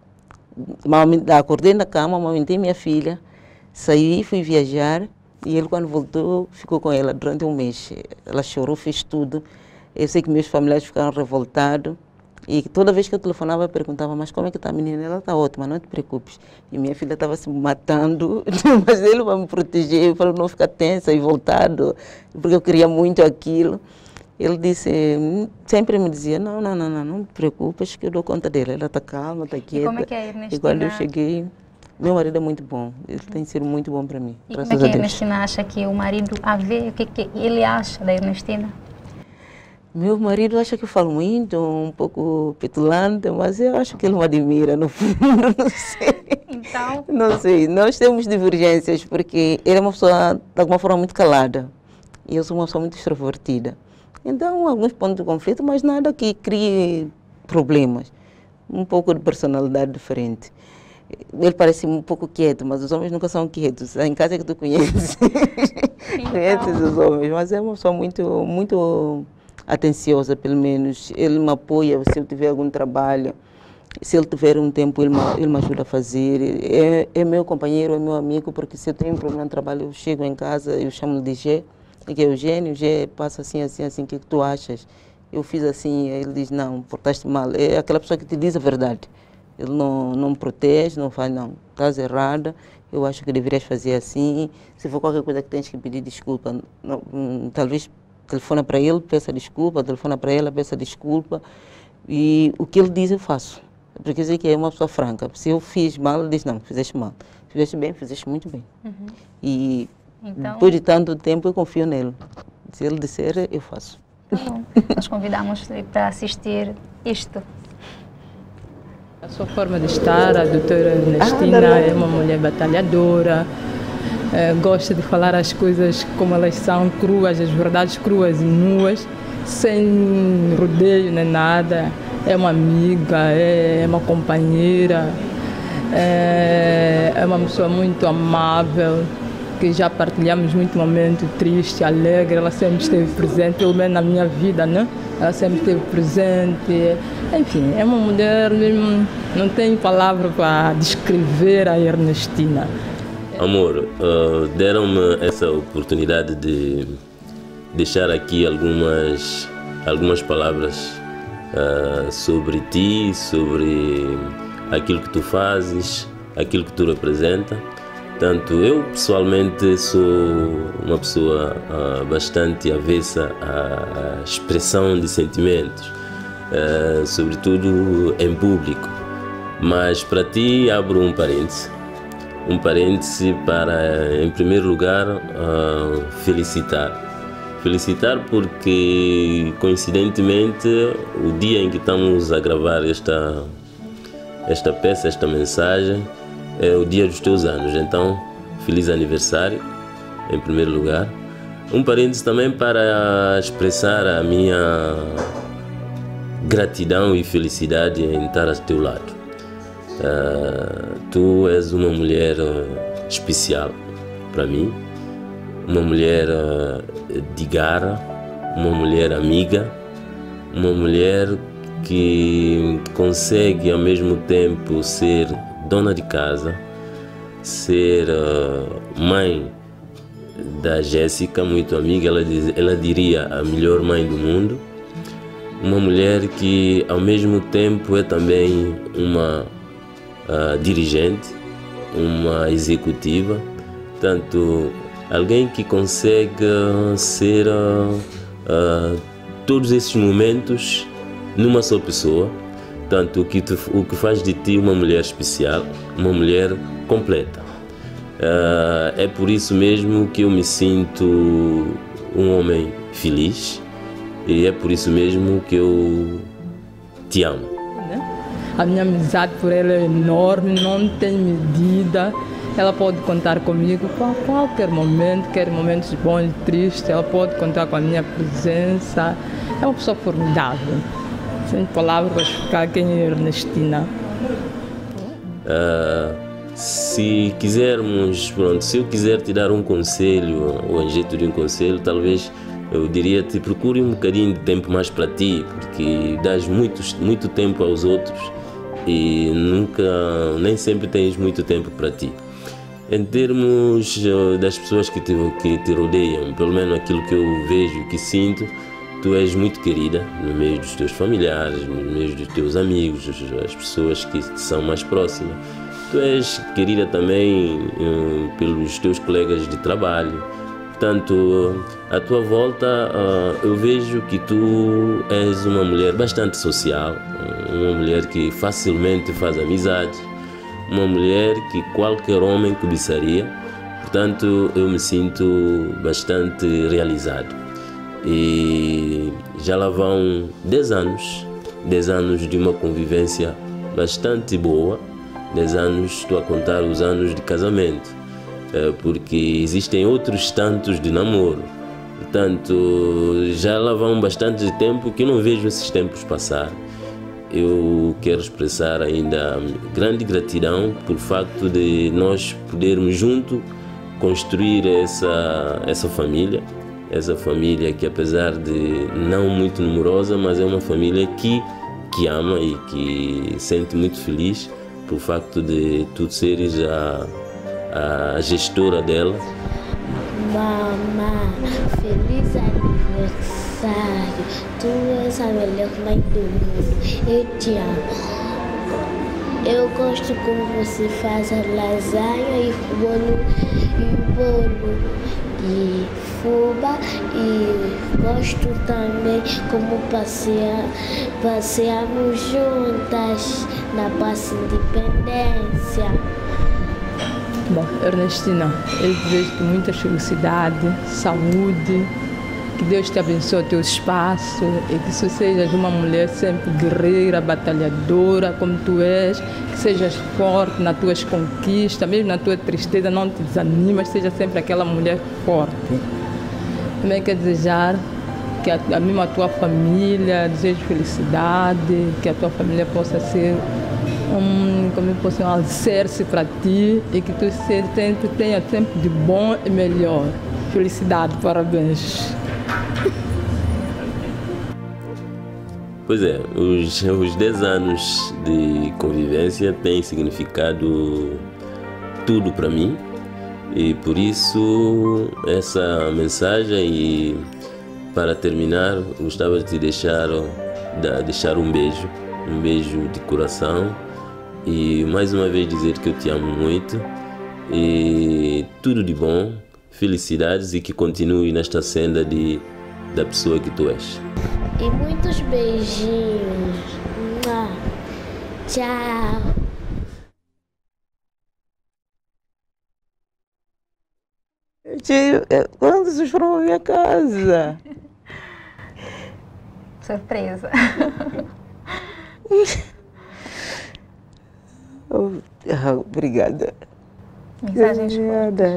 [SPEAKER 2] Acordei na cama, amamentei minha filha, saí, fui viajar e ele, quando voltou, ficou com ela durante um mês. Ela chorou, fez tudo. Eu sei que meus familiares ficaram revoltados. E toda vez que eu telefonava, eu perguntava, mas como é que está a menina? Ela está ótima, não te preocupes. E minha filha estava se matando, mas ele vai me proteger. Eu falei, não fica tensa e voltado, porque eu queria muito aquilo. Ele disse, sempre me dizia, não te preocupes, que eu dou conta dela. Ela está calma, está quieta.
[SPEAKER 1] E como é que é a Ernestina?
[SPEAKER 2] E quando eu cheguei, meu marido é muito bom. Ele tem sido muito bom para mim.
[SPEAKER 1] E como é que a Ernestina acha que o marido a vê? O que ele acha da Ernestina?
[SPEAKER 2] Meu marido acha que eu falo muito, um pouco petulante, mas eu acho que ele me admira, no fundo, não sei.
[SPEAKER 1] Então?
[SPEAKER 2] Não sei, nós temos divergências, porque ele é uma pessoa, de alguma forma, muito calada. E eu sou uma pessoa muito extrovertida. Então, alguns pontos de conflito, mas nada que crie problemas. Um pouco de personalidade diferente. Ele parece um pouco quieto, mas os homens nunca são quietos. Em casa é que tu conheces.
[SPEAKER 1] Então...
[SPEAKER 2] Conheces os homens, mas é uma pessoa muito atenciosa, pelo menos. Ele me apoia se eu tiver algum trabalho. Se ele tiver um tempo, ele me ajuda a fazer. É meu companheiro, é meu amigo, porque se eu tenho um problema de trabalho, eu chego em casa, eu chamo-lhe de Gê, que é o Gê passa assim, o que tu achas? Eu fiz assim, ele diz, não, portaste mal. É aquela pessoa que te diz a verdade. Ele não me protege, não faz, não, estás errada, eu acho que deverias fazer assim. Se for qualquer coisa que tens que pedir desculpa, talvez telefona para ele, peça desculpa, telefona para ela, peça desculpa. E o que ele diz, eu faço. Porque dizer que é uma pessoa franca. Se eu fiz mal, ele diz, não, fizeste mal. Fizeste bem, fizeste muito bem. E
[SPEAKER 1] então,
[SPEAKER 2] depois de tanto tempo, eu confio nele. Se ele disser, eu faço.
[SPEAKER 1] Bom, nós convidamos para assistir isto.
[SPEAKER 5] A sua forma de estar, a doutora Ernestina é uma mulher batalhadora, gosta de falar as coisas como elas são, cruas, as verdades cruas e nuas, sem rodeio nem nada. É uma amiga, é uma companheira, é uma pessoa muito amável, que já partilhamos muito momento triste, alegre. Ela sempre esteve presente, pelo menos na minha vida, né? Ela sempre esteve presente. Enfim, é uma mulher, não tenho palavra para descrever a Ernestina.
[SPEAKER 6] Amor, deram-me essa oportunidade de deixar aqui algumas palavras sobre ti, sobre aquilo que tu fazes, aquilo que tu representa. Portanto, eu pessoalmente sou uma pessoa bastante avessa à expressão de sentimentos, sobretudo em público. Mas para ti abro um parêntese para, em primeiro lugar, felicitar. Felicitar porque, coincidentemente, o dia em que estamos a gravar esta peça, esta mensagem, é o dia dos teus anos. Então, feliz aniversário, em primeiro lugar. Um parêntese também para expressar a minha gratidão e felicidade em estar ao teu lado. Tu és uma mulher especial para mim, uma mulher de garra, uma mulher amiga, uma mulher que consegue ao mesmo tempo ser dona de casa, ser mãe da Jéssica, muito amiga, ela diria a melhor mãe do mundo. Uma mulher que ao mesmo tempo é também uma dirigente, uma executiva, portanto, alguém que consegue ser todos esses momentos numa só pessoa. Portanto, o que faz de ti uma mulher especial, uma mulher completa. É por isso mesmo que eu me sinto um homem feliz e é por isso mesmo que eu te amo.
[SPEAKER 5] A minha amizade por ela é enorme, não tem medida. Ela pode contar comigo a qualquer momento, quer momentos bons e tristes, ela pode contar com a minha presença. É uma pessoa formidável. Sem palavras para explicar quem é Ernestina.
[SPEAKER 6] Se eu quiser te dar um conselho, ou em jeito de um conselho, talvez eu diria-te, procure um bocadinho de tempo mais para ti, porque dás muito tempo aos outros e nem sempre tens muito tempo para ti. Em termos das pessoas que te rodeiam, pelo menos aquilo que eu vejo e que sinto, tu és muito querida no meio dos teus familiares, no meio dos teus amigos, as pessoas que te são mais próximas. Tu és querida também pelos teus colegas de trabalho. Portanto, à tua volta, eu vejo que tu és uma mulher bastante social, uma mulher que facilmente faz amizades, uma mulher que qualquer homem cobiçaria. Portanto, eu me sinto bastante realizado. E já lá vão 10 anos de uma convivência bastante boa, 10 anos, estou a contar os anos de casamento, porque existem outros tantos de namoro. Portanto, já lá vão bastante tempo que eu não vejo esses tempos passar. Eu quero expressar ainda grande gratidão por facto de nós podermos junto construir essa família que, apesar de não muito numerosa, mas é uma família que ama e que sente muito feliz por facto de tu seres a gestora dela.
[SPEAKER 7] Mamãe, feliz aniversário. Tu és a melhor mãe do mundo. Eu te amo. Eu gosto como você faz a lasanha e o bolo de fubá. E gosto também como passeamos juntas na Praça Independência.
[SPEAKER 5] Bom, Ernestina, eu desejo-te muita felicidade, saúde, que Deus te abençoe o teu espaço e que tu sejas uma mulher sempre guerreira, batalhadora, como tu és, que sejas forte nas tuas conquistas, mesmo na tua tristeza, não te desanimas, seja sempre aquela mulher forte. Também quero desejar que a tua família, desejo felicidade, que a tua família possa ser um alicerce para ti e que tu sempre tenha sempre de bom e melhor. Felicidade, parabéns.
[SPEAKER 6] Pois é, os 10 anos de convivência têm significado tudo para mim e por isso essa mensagem. E para terminar, gostava de te deixar um beijo de coração e mais uma vez dizer que eu te amo muito e tudo de bom, felicidades e que continue nesta senda da pessoa que tu és.
[SPEAKER 7] E muitos beijinhos. Tchau.
[SPEAKER 2] Quando vocês foram à minha casa?
[SPEAKER 1] Surpresa.
[SPEAKER 2] Obrigada.
[SPEAKER 1] Mensagens
[SPEAKER 2] Obrigada.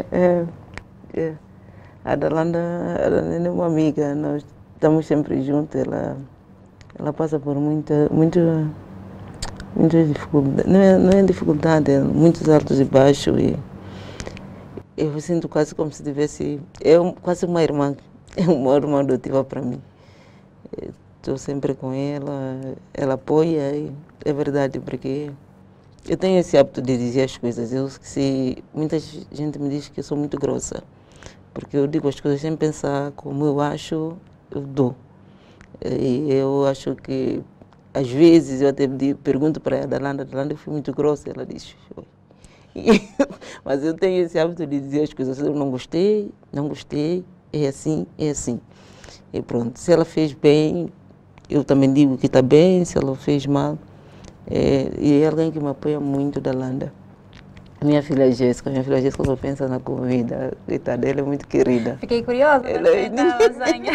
[SPEAKER 2] A Adalanda é uma amiga, nós estamos sempre juntos. Ela passa por muita dificuldade, não é dificuldade, é muitos altos e baixos. E eu sinto quase como se tivesse, quase uma irmã adotiva para mim. Estou sempre com ela apoia, e é verdade, porque eu tenho esse hábito de dizer as coisas. Muita gente me diz que eu sou muito grossa, porque eu digo as coisas sem pensar, como eu acho, eu dou. E eu acho que, às vezes, eu até pergunto para a Adalanda, eu fui muito grossa, ela diz, foi. Mas eu tenho esse hábito de dizer as coisas, eu não gostei, é assim. E pronto, se ela fez bem, eu também digo que está bem, se ela fez mal. E é alguém que me apoia muito, Adalanda. Minha filha Jéssica só pensa na comida, coitada, ela é muito querida.
[SPEAKER 1] Fiquei curiosa para a lasanha.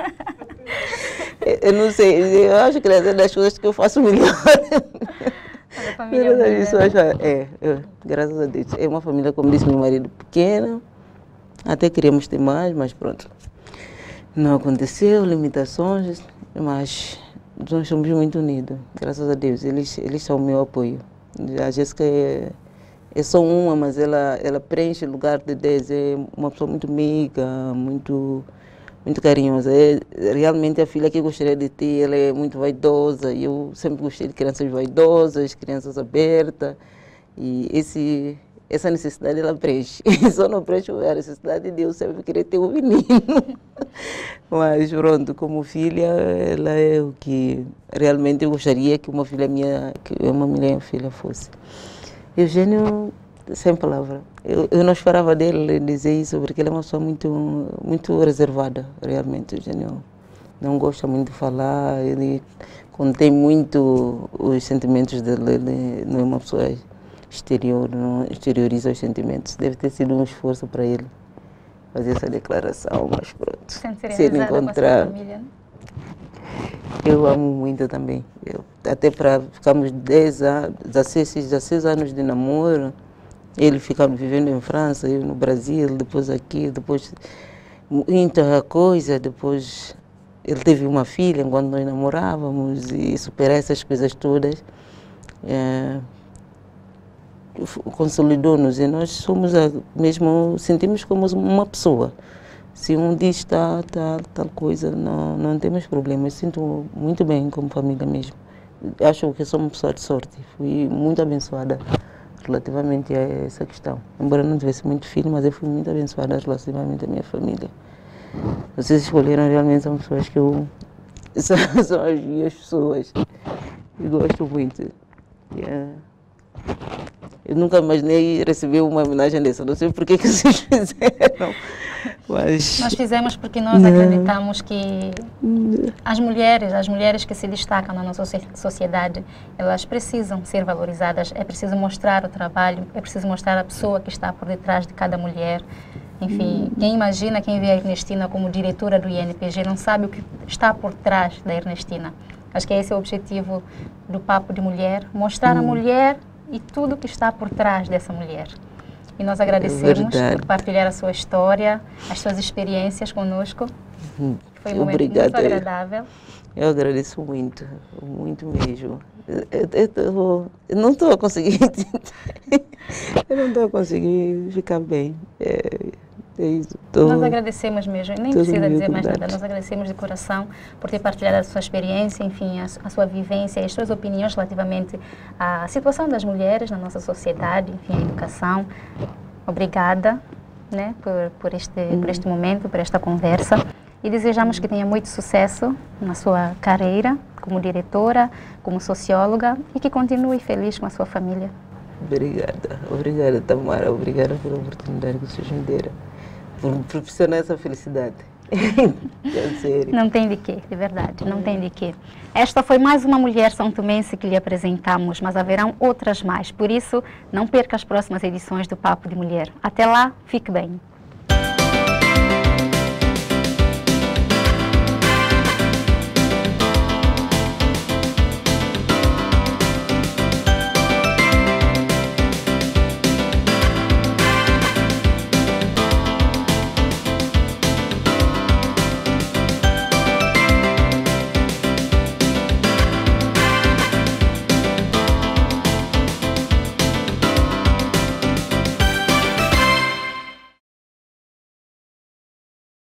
[SPEAKER 2] Eu não sei, eu acho que ela é das coisas que eu faço melhor.
[SPEAKER 1] A família
[SPEAKER 2] graças a Deus. É uma família, como disse meu marido, pequena. Até queríamos ter mais, mas pronto. Não aconteceu, limitações, mas nós somos muito unidos, graças a Deus. Eles são o meu apoio. A Jéssica é só uma, mas ela preenche o lugar de 10. É uma pessoa muito amiga, muito carinhosa. É realmente a filha que eu gostaria de ter. Ela é muito vaidosa. Eu sempre gostei de crianças vaidosas, crianças abertas. E essa necessidade ela preenche. Só não preenche a necessidade de eu sempre querer ter um menino. Mas pronto, como filha, ela é o que realmente eu gostaria que uma minha filha fosse. Eugênio, sem palavra. Eu não esperava dele dizer isso, porque ele é uma pessoa muito reservada, realmente. Eugênio não gosta muito de falar, ele contém muito os sentimentos dele, ele não é uma pessoa exterior, não exterioriza os sentimentos. Deve ter sido um esforço para ele fazer essa declaração, mas pronto.
[SPEAKER 1] Se ele encontrar.
[SPEAKER 2] Eu amo muito também. Até para ficarmos 16 anos de namoro, ele ficava vivendo em França, eu no Brasil, depois aqui, depois muita coisa. Depois ele teve uma filha enquanto nós namorávamos e superar essas coisas todas consolidou-nos, e nós somos mesmo, sentimos como uma pessoa. Se um diz tal coisa, não temos problemas. Sinto muito bem como família mesmo. Acho que sou uma pessoa de sorte. Fui muito abençoada relativamente a essa questão. Embora não tivesse muito filho, mas eu fui muito abençoada relativamente à minha família. Vocês escolheram realmente, são pessoas que são as minhas pessoas. E gosto muito. Eu nunca imaginei receber uma homenagem dessa. Não sei por que vocês fizeram. Mas
[SPEAKER 1] nós fizemos porque nós acreditamos que as mulheres que se destacam na nossa sociedade, elas precisam ser valorizadas. É preciso mostrar o trabalho, é preciso mostrar a pessoa que está por detrás de cada mulher. Enfim, quem vê a Ernestina como diretora do INPG não sabe o que está por trás da Ernestina. Acho que esse é o objetivo do Papo de Mulher, mostrar a mulher e tudo que está por trás dessa mulher. E nós agradecemos por partilhar a sua história, as suas experiências conosco. Foi um momento muito agradável.
[SPEAKER 2] Eu agradeço muito, muito mesmo. Eu não estou a conseguir eu não estou a conseguir ficar bem.
[SPEAKER 1] Nós agradecemos mesmo, nem precisa dizer mais nada. Nós agradecemos de coração por ter partilhado a sua experiência, enfim, a sua vivência e as suas opiniões relativamente à situação das mulheres na nossa sociedade, enfim, a educação. Obrigada, né, por este momento, por esta conversa. E desejamos que tenha muito sucesso na sua carreira como diretora, como socióloga, e que continue feliz com a sua família.
[SPEAKER 2] Obrigada, Tamara. Obrigada pela oportunidade que vocês me deram. Por proporcionar essa felicidade. É sério.
[SPEAKER 1] Não tem de quê, de verdade, não tem de quê. Esta foi mais uma mulher são-tomense que lhe apresentamos, mas haverão outras mais. Por isso, não perca as próximas edições do Papo de Mulher. Até lá, fique bem.